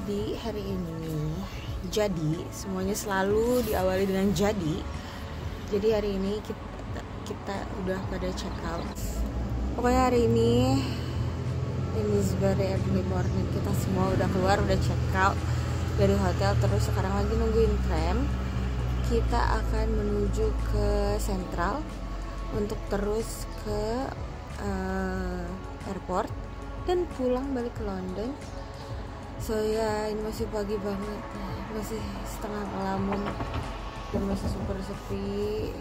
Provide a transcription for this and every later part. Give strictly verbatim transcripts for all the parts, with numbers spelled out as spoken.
Jadi hari ini, jadi semuanya selalu diawali dengan jadi. Jadi hari ini kita, kita udah pada check out. Pokoknya hari ini in this very early morning kita semua udah keluar, udah check out dari hotel. Terus sekarang lagi nungguin tram. Kita akan menuju ke Sentral untuk terus ke uh, airport dan pulang balik ke London. So ya, ini masih pagi banget, masih setengah ngelamun dan masih super sepi,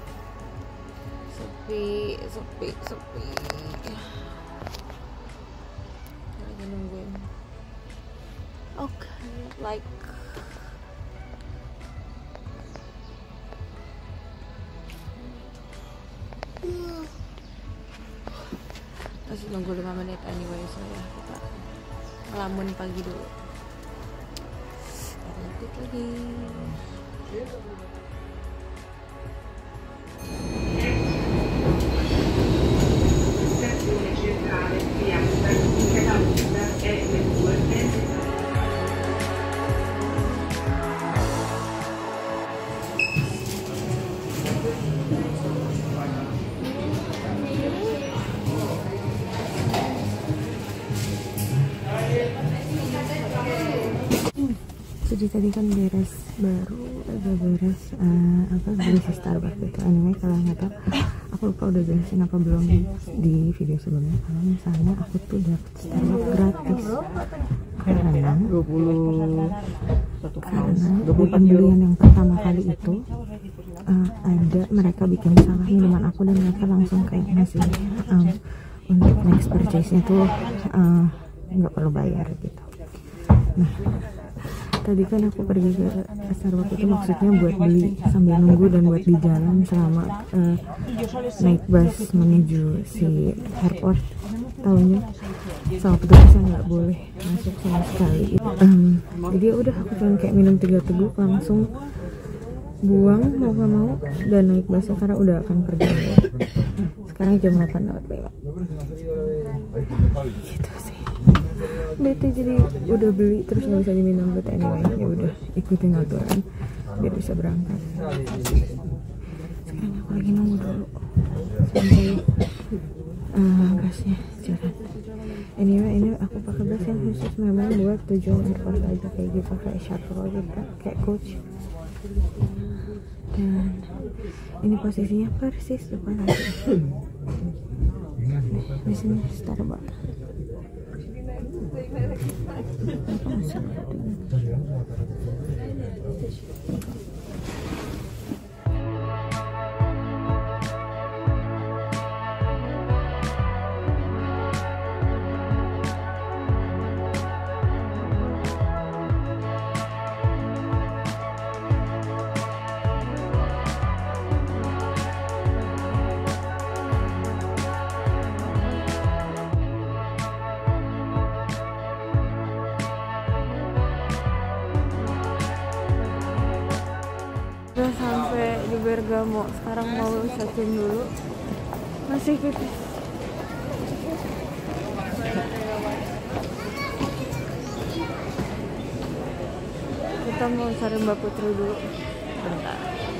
sepi, sepi, sepi. Lagi nungguin. Oke, okay, like. Masih nunggu lima menit anyway, so ya kita ngelamun pagi dulu. Lanjut lagi. Stazione centrale di Amsterdam, Catalunya e le due entità. Jadi tadi kan beres baru agak beres uh, apa beli si Starbucks gitu. Anyway, kalau nggak tahu, aku lupa udah jelasin apa belum di video sebelumnya. Kalau misalnya aku tuh dapet Starbucks gratis karena dua puluh karena di pembelian yang pertama kali itu uh, ada mereka bikin salah minuman aku dan mereka langsung kayak ngasih um, untuk next purchase-nya tuh nggak uh, perlu bayar gitu. Nah, tadi kan aku pergi ke Starbucks itu maksudnya buat beli sambil nunggu dan buat di jalan selama uh, naik bus menuju si airport. Taunya sama petugasnya nggak boleh masuk sama sekali. Um, jadi ya udah, aku cuma kayak minum tiga teguk langsung buang mau gak mau dan naik busnya karena udah akan pergi. Sekarang jam delapan lewat lewat. Gitu sih. Bete jadi udah beli terus nggak bisa diminum, but anyway ya udah ikutin aturan biar bisa berangkat. Sekarang aku lagi nunggu dulu sampai uh, busnya jalan. Anyway, ini aku pakai bus yang khusus memang buat tujuan airport aja, kayak gitu, kayak shuttle gitu, kayak coach. Dan ini posisinya persis depan lagi. Di sini Starbucks. Udah sampai di Bergamo, sekarang mau check-in dulu. Masih pipis. Kita mau cari Mbak Putri dulu. Bentar.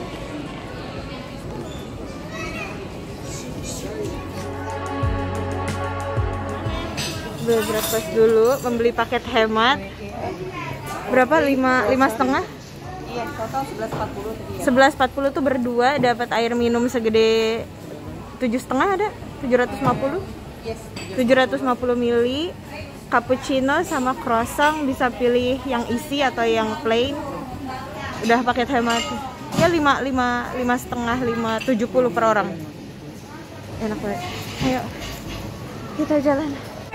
Beli breakfast dulu, membeli paket hemat. Berapa? Lima, lima setengah? Iya, total sebelas empat puluh tadi ya. sebelas empat puluh tuh berdua dapat air minum segede tujuh setengah ada tujuh ratus lima puluh. Yes. tujuh ratus lima puluh mili, cappuccino sama croissant, bisa pilih yang isi atau yang plain. Udah paket hemat. Ya lima lima lima setengah lima tujuh puluh per orang. Enak banget. Ayo kita jalan.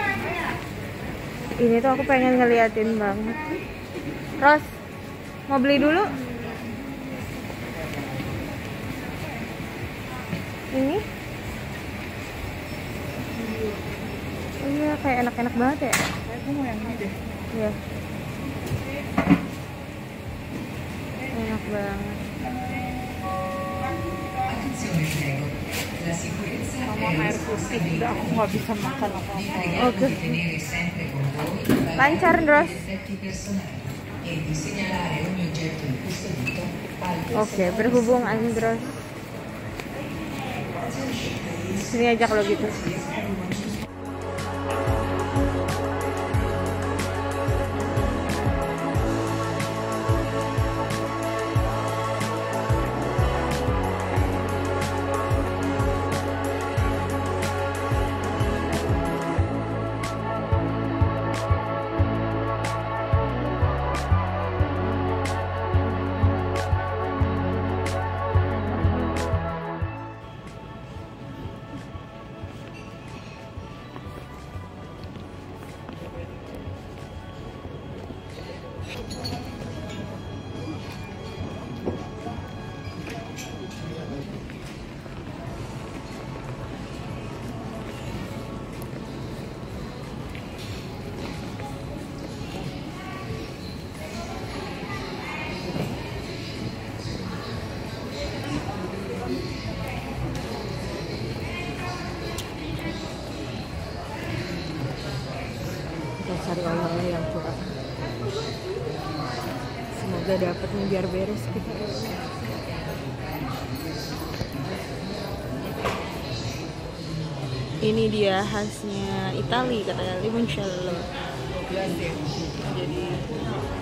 Ini tuh aku pengen ngeliatin banget. Ros, mau beli dulu? Ini? Oh iya, kayak enak-enak banget ya? Aku mau yang ini deh. Iya. Enak banget. Sama air putih, udah aku nggak bisa makan apa-apa. Oke. Lancar, Dros. Oke, berhubung Andros. Sini ajak lo gitu. Cari oleh-oleh yang kurang. Semoga dapat nih biar beres kita. Ini dia khasnya Itali katanya limoncello. Jadi